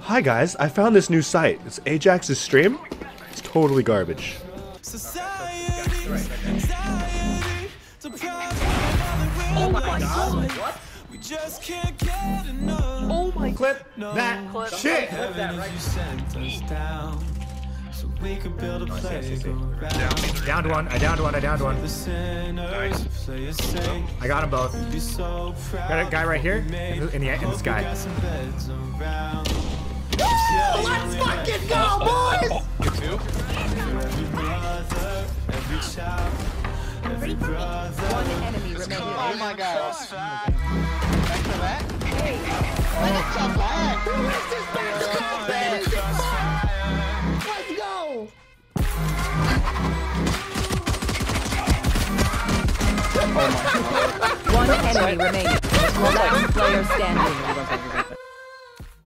Hi guys, I found this new site. It's Ajax's stream. It's totally garbage. Oh my god, what? Oh my Clip that shit! Clip that right. Downed one, I downed one. I got them both. Got a guy right here in the sky. Let's fucking go, boys! One enemy remaining. Oh my god. Back to that? Hey. That's a flag. Who is this basketball bitch? Let's go. One enemy remaining. Last player standing.